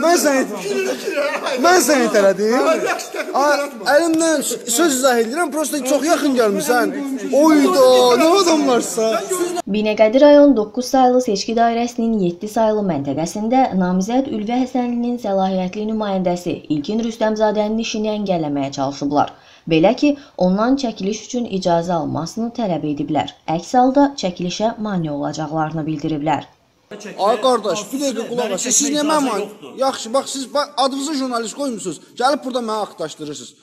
Mən səni itələdim. Əlimdən söz izah edirəm, prosta çox yaxın gəlmirsən. Oyda, nə adamlarsa. Binəqədi rayon 9 saylı seçki dairəsinin 7 saylı məntəqəsində namizəd Ülvi Həsənlinin səlahiyyətli nümayəndəsi İlkin Rüstəmzadənin işini əngəlləməyə çalışıblar. Belə ki, ondan çəkiliş üçün icazə almasını tələb ediblər. Əks halda çəkilişə mane olacaqlarını bildiriblər. Ay qardaş, bir dəqiqə qulaq as. Siz niyə mənim? Yaxşı, bax siz adınızı jurnalist qoymusunuz. Gəlib burada məni axtaşdırırsınız.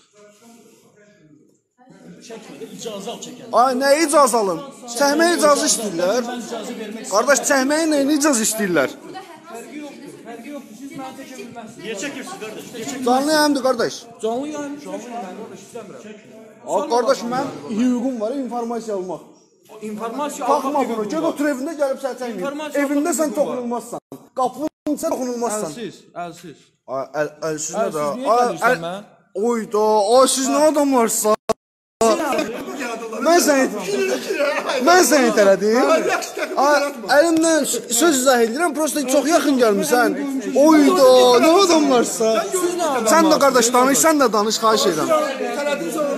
İcazə al çəkən. Ay, nə icazə alın? Çəkməyə icazə istəyirlər. Qardaş, çəkməyə nə icazə istəyirlər? Fərqi yoxdur. Siz məni çəkə bilməzsiniz. Niyə çəkirsiniz qardaş? Canlı yayımdır qardaş. Canlı yayım qardaş istəmirəm. Ay qardaş, mənim hüququm var, informasiya almaq. İnformasiya Baxma bunu, gəl otur evində gəlib sən çəkməyim. Evində sən toxunulmazsan. Qapının sən toxunulmazsan. Əlsiz. Əlsiz nə də? Niyə gəlirsən mən? Oyda, ay siz nə adamlarsınız? Mən səni itələdim. Əlimdən söz izah edirəm, prosta çox yaxın gəlmirsən. Oyda, nə adamlarsa. Sən də qardaş danış, sən də danış, xahiş edirəm.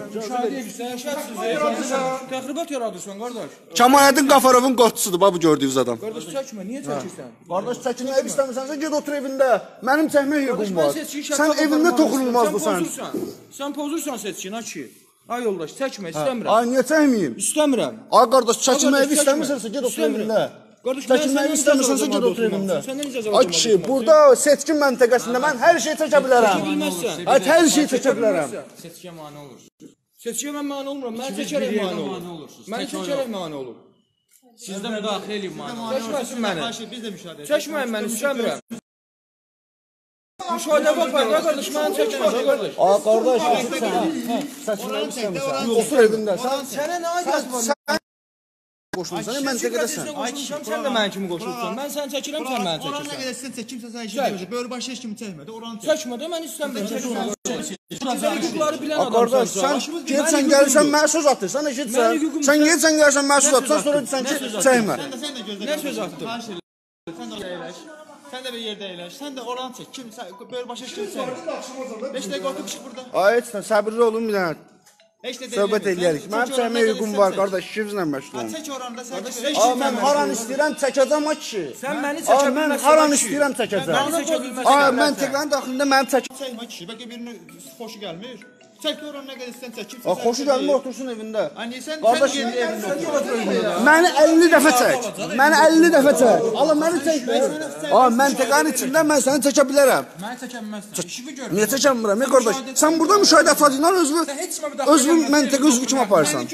Təxribat yaradırsan qardaş. Kamaləddin Qafarovun qotçusudur bu gördüyünüz adam. Qardaş çəkmə, niyə çəkirsən? Qardaş çəkinməyə istəmirsənsə get otur evində. Mənim çəkmək hüququm var. Sən evində toxunulmazdısan. Sən pozursan seçkin, ki. Ay yoldaş, çəkmə, istəmirəm. Ay niyə çəkməyim? İstəmirəm. Ay qardaş, çəkinməyə istəmirsənsə get otur evində. Çəkinməyə istəmirsənsə get otur evində. Ay kişi, burada seçkin məntəqəsində mən hər şeyi çəkə bilərəm. Ay hər şeyi çəkə bilərəm. Seçkiyə mane olursun. Seçkiyə mən mane olmuram, mən çəkərək mane olur. Mən çəkərək mane olur. Sizdə müdaxilə edin mane olur. Çəkməsin məni. Biz də müşahidə edirik. Çəkməyin məni, istəmirəm. Müşahidə var, qardaş, məni çəkmə, qardaş. Ay qardaş, çəkinməyə istəmirsən. Otur evində. Sənə nə aidiyyət var? Qoşulsan, məntəqədəsən. Sən də mənim kimi qoşulsan. Mən səni çəkirəm, sən məni Oranı nə çəkirsən. qədər sən çəkimsən, sən işin görəcək. Böyür başı heç kimi çəkmədi, oranı çək. Çəkmə də, mən istəmirəm. Sən hüquqları bilən Qardaş, adamsan. sən gedsən gəlirsən mənə söz atırsan, eşitsən. Sən gedsən gəlirsən mənə söz atırsan, sonra deyirsən ki, çəkmə. Sən də gözlə. Nə söz atdın? Sən də əyləş. Sən də bir yerdə əyləş. Sən də oranı çək. Kim böyür başı heç kimi çəkmə. 5 dəqiqə otur çıxıb burada. Ay heç sən səbirli olun bir dənə. Söhbət eləyərik. Mənim çəkmək hüququm var, qardaş, işinizlə məşğul olun. Çək oranda sən. Mən haran istəyirəm çəkəcəm ha kişi. Sən məni çəkə bilməzsən. Mən haran istəyirəm çəkəcəm. Məntəqənin daxilində mənim çəkəcəm. Çəkmə kişi. Bəlkə birinin xoşu gəlmir. Çək oranı nə qədər istəyirsən çək. Xoşu gəlmir, otursun evində. Ay sən Qardaş, yerdə evində. məni 50 dəfə çək. Məni 50 dəfə çək. Allah məni çək. Məntəqənin içində mən səni çəkə bilərəm. Məni çəkə bilməzsən. İşimi gör. Niyə çəkə bilmirəm, qardaş? Sən burada müşahidə etəcəksən, özünü məntəqə üzvü kimi aparırsan.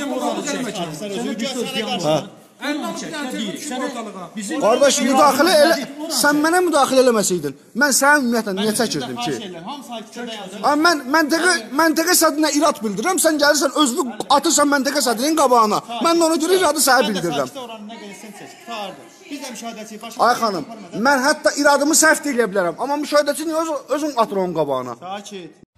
Qardaş, müdaxilə elə, sən mənə müdaxilə eləməsəydin, mən səni ümumiyyətlə niyə çəkirdim ki? Məntəqə sədrinə irad bildirirəm, sən gəlirsən, özünü atırsan məntəqə sədrinin qabağına. Mən də ona görə iradı sənə bildirirəm. Ay xanım, mən hətta iradımı səhv deyə bilərəm, amma müşahidəçi niyə özün atır onun qabağına?